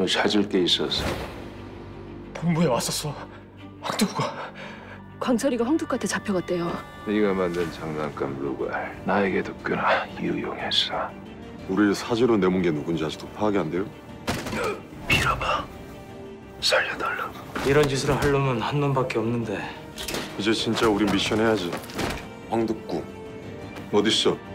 너 찾을 게 있어서. 본부에 왔었어. 황두구가. 광철이가 황두구한테 잡혀갔대요. 네가 만든 장난감 룩을 나에게도 꽤나 유용했어. 우리를 사지로 내몬 게 누군지 아직도 파악이 안 돼요? 빌어봐. 살려달라고. 이런 짓을 할 놈은 한 놈밖에 없는데. 이제 진짜 우리 미션 해야지. 황득구 어딨어?